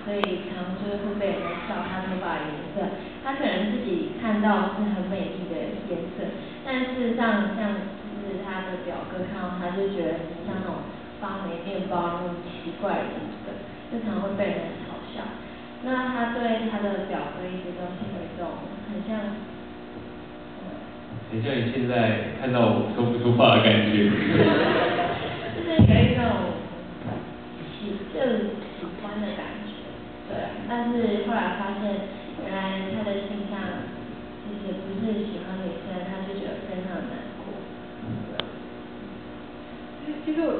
所以常就是会被人家笑他头发的颜色。他可能自己看到是很美丽的颜色，但事实上像就是他的表哥看到他就觉得你像那种发霉面包那种奇怪的颜色，就常会被人嘲笑。那他对他的表哥一直都是有一种很像。 很像你现在看到我说不出话的感觉。 就是有一种喜欢的感觉，对。但是后来发现，原来他的性向其实不是喜欢女生，他就觉得非常难过。 其实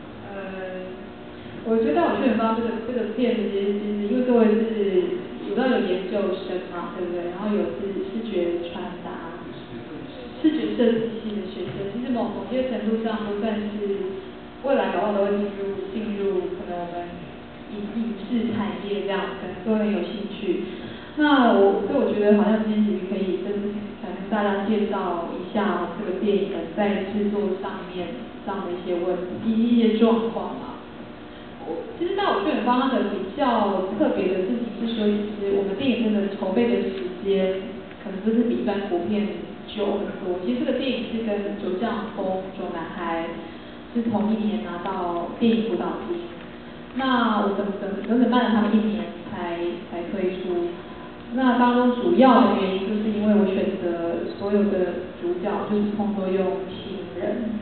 我觉得《大我去远方》这个片子，其实因为各位是有研究生嘛，对不对？然后有是视觉传达。视觉设计系的学生，其实某些程度上都算是未来搞不好都会进入可能我们影视产业这样，可能都很有兴趣。那所以我觉得好像今天其实可以跟大家介绍一下这个电影在制作上面的一些问题、一些状况嘛。其实《大我去远方》它的比较特别的事情是说，其实我们电影真的筹备的时间，可能就是比一般国片久很多。其实这个电影是跟九降风、九男孩是同一年拿到电影辅导金，那我整整慢了他们1年才推出。那当中主要的原因就是因为我选择所有的主角就是通通用新人，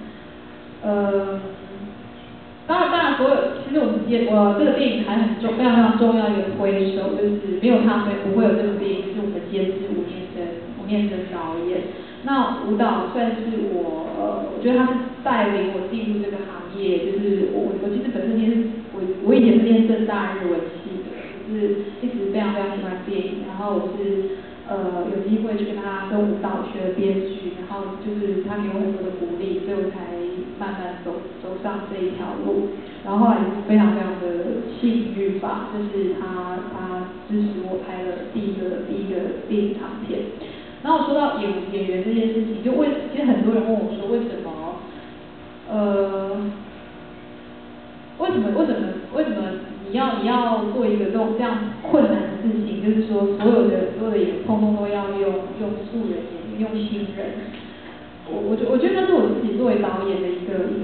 当然所有其实我这个电影还非常非常重要一个推手，就是没有他们不会有这个电影，是我们监制吴念真导演。那舞蹈算是我觉得他是带领我进入这个行业，就是我其实本身我以前是念政大日文系的，就是一直非常非常喜欢电影，然后我是有机会去跟舞蹈学编剧，然后就是他给我很多的鼓励，所以我才慢慢走上这一条路。然后后来非常非常的幸运吧，就是他支持我拍了第一个电影长片。然后说到演员这件事情，其实很多人问我说为什么你要做一个这样困难的事情，就是说所有的演员通通都要用素人演员，用新人。我觉得那是我自己作为导演的一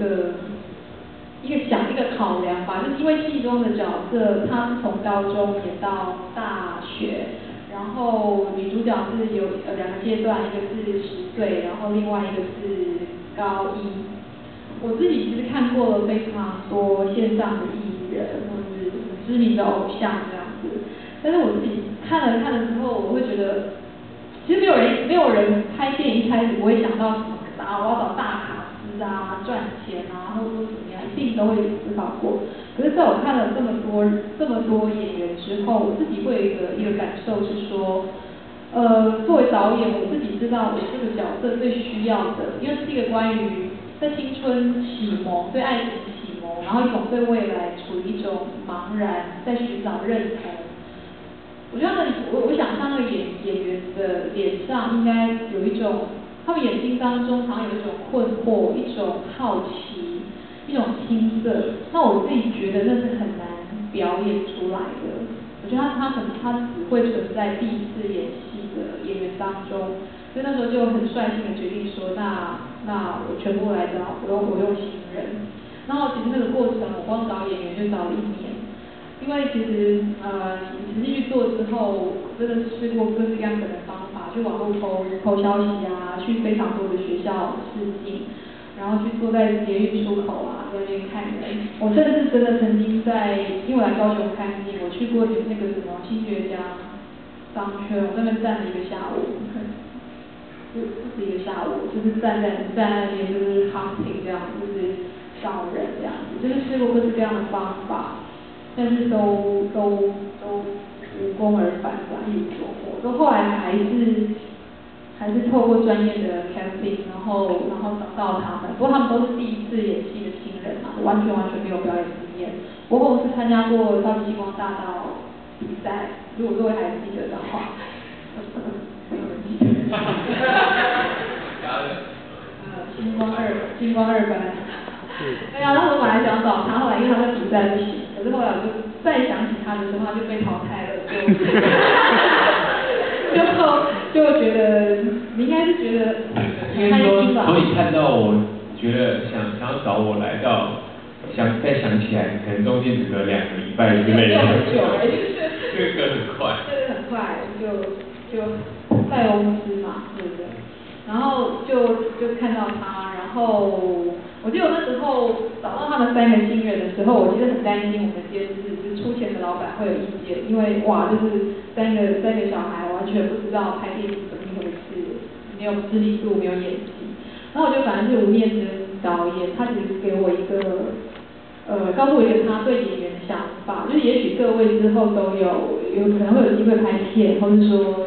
个考量吧，就是因为戏中的角色他是从高中演到大学。然后女主角是有2个阶段，一个是10岁，然后另外一个是高1。我自己其实看过了非常多线上的艺人或是知名的偶像这样子，但是我自己看了之后，我会觉得，其实没有人拍电影一开始不会想到什么我要找大卡司啊，赚钱啊，或者说怎么样，一定都会思考过。可是在我看了这么多演员之后，我自己会有一个感受是说，作为导演，我自己知道我这个角色最需要的，因为是一个关于在青春启蒙、对爱情启蒙，然后一种对未来处于一种茫然，在寻找认同。我觉得我想象那个演员的脸上应该有一种，他们眼睛当中常有一种困惑，一种好奇，一种青涩。那我自己觉得那是很难表演出来的。我觉得他只会存在第一次演戏的演员当中，所以那时候就很率性的决定说，那我全部来找，我用新人。然后其实那个过程，我光找演员就找了1年。因为其实你实际去做之后，真的试过各式各样的方法，去网络投消息啊，去非常多的学校试镜，然后去坐在捷运出口啊，在那边看人。我甚至真的曾经因为我来高雄看戏，我去过那个什么新学家商圈，我在那边站了1个下午，不是1个下午，就是站在那边就是 hunting 这样，就是找人这样子，就是试过各式各样的方法。但是都无功而返，一无所获。都后来还是透过专业的 casting， 然后找到他们。不过他们都是第一次演戏的新人嘛，完全没有表演经验。不过我是参加过超级星光大道比赛，如果各位还记得的话，没有人记得。星光2班。对啊，那时候本来想找他，后来因为他在比赛不行，可是后来我就再想起他的时候，他就被淘汰了，就觉得你应该是觉得应该说开心吧？ 从你看到我，觉得想要找我来到，再想起来，可能中间只隔2个礼拜之类的。 没有很久而已。 这个很快。 对，很快就在公司嘛，对不对？然后就看到他，然后我记得我那时候找到他们3个新人的时候，我其实很担心我们监制就是出钱的老板会有意见，因为哇，就是三个小孩完全不知道拍电影是怎么一回事，没有知名度，没有演技。然后我就反正是吴念真导演，他其实给我一个告诉我一个他对演员的想法，就是也许各位之后都有可能会有机会拍片，或是说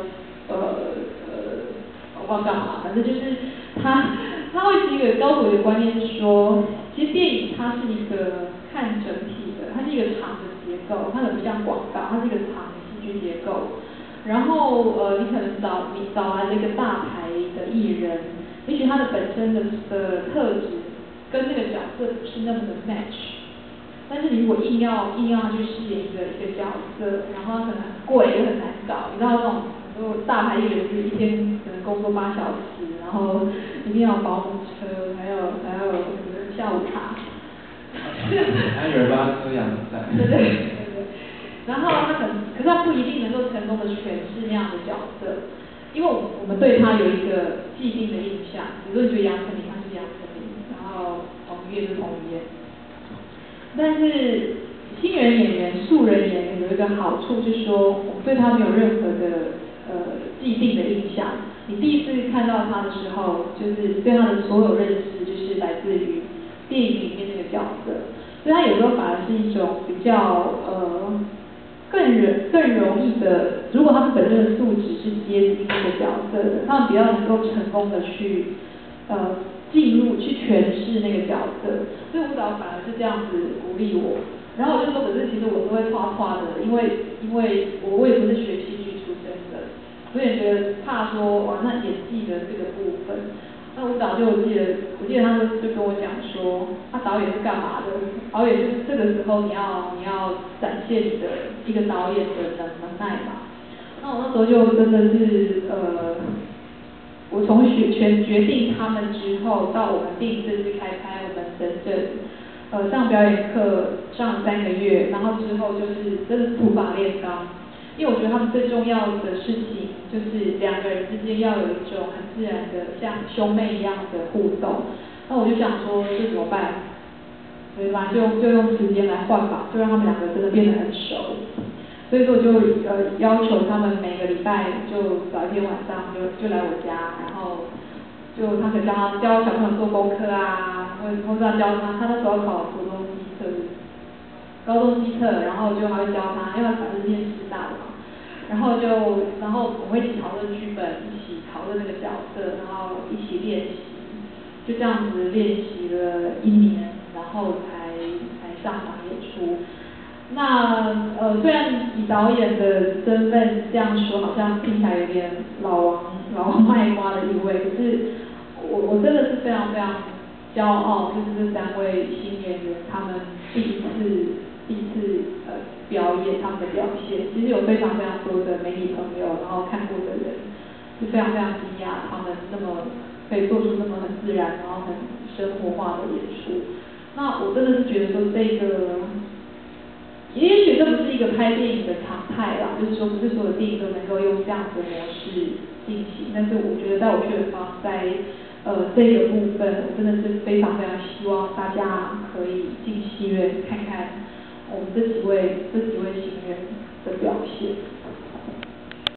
我不知道干嘛，反正就是他会是一个告诉我一个观念是说，其实电影它是一个看整体的，它是一个长的结构，它很不像广告，它是一个长的戏剧结构。然后你可能找来了一个大牌的艺人，也许他的本身的特质跟那个角色不是那么的 match。但是你如果硬要去饰演一个角色，然后可能很贵又很难搞，你知道那种很多大牌艺人是一天可能工作8小时，然后一定要保姆车，还有下午茶， 还有人帮他遮阳伞。 对。然后可是他不一定能够成功的诠释那样的角色，因为我们对他有一个既定的印象，比如说你觉得杨丞琳他是杨丞琳，然后彭于晏是彭于晏。但是新人演员、素人演员有一个好处，就是说我们对他没有任何的既定的印象。你第一次看到他的时候，就是对他的所有认识，就是来自于电影里面那个角色。所以他有时候反而是一种比较更容易的，如果他们本身的素质是接近这个角色的，他们比较能够成功的去进入去诠释那个角色，所以舞蹈反而是这样子鼓励我。然后我就说，可是其实我是会画的，因为我也不是学戏剧出身的，所以觉得怕说哇，那演技的这个部分，那舞蹈我记得他就跟我讲说，导演是干嘛的？导演就是这个时候你要展现你的一个导演的能耐嘛。那我那时候就真的是我从决定他们之后，到我们电影正式开拍，我们整整上表演课上了3个月，然后之后就是真的是土法炼钢。因为我觉得他们最重要的事情就是2个人之间要有一种很自然的像兄妹一样的互动。那我就想说这怎么办？对吧？就用时间来换吧，就让他们2个真的变得很熟。所以说我就要求他们每个礼拜就早一天晚上就来我家，然后就他可以教小朋友做功课啊，或者教他那时候考国中基测、高中基测，然后就还会教他，因为他反正是念师大的嘛，然后我们会一起讨论剧本，一起讨论那个角色，然后一起练习，就这样子练习了1年，然后才上场演出。那虽然以导演的身份这样说，好像听起来有点老王卖瓜的意味，可是我真的是非常非常骄傲，就是这3位新演员他们第一次表演他们的表现，其实有非常非常多的媒体朋友，然后看过的人是非常非常惊讶，他们那么可以做出那么很自然，然后很生活化的演出。那我真的是觉得说这个。也许这不是一个拍电影的常态啦，就是说不是所有的电影都能够用这样子的模式进行。但是我觉得在我去远方，在这个部分，我真的是非常非常希望大家可以进戏院看看我们这几位新人的表现。